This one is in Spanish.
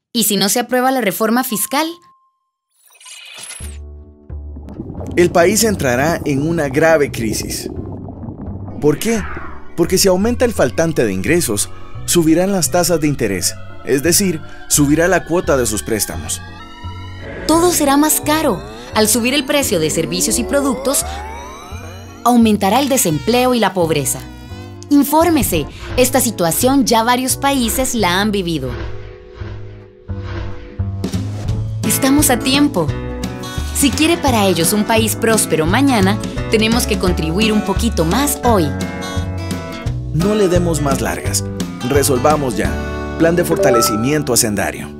¿Y si no se aprueba la reforma fiscal? El país entrará en una grave crisis. ¿Por qué? Porque si aumenta el faltante de ingresos, subirán las tasas de interés, es decir, subirá la cuota de sus préstamos. Todo será más caro. Al subir el precio de servicios y productos, aumentará el desempleo y la pobreza. Infórmese, esta situación ya varios países la han vivido. Estamos a tiempo. Si quiere para ellos un país próspero mañana, tenemos que contribuir un poquito más hoy. No le demos más largas. Resolvamos ya. Plan de fortalecimiento hacendario.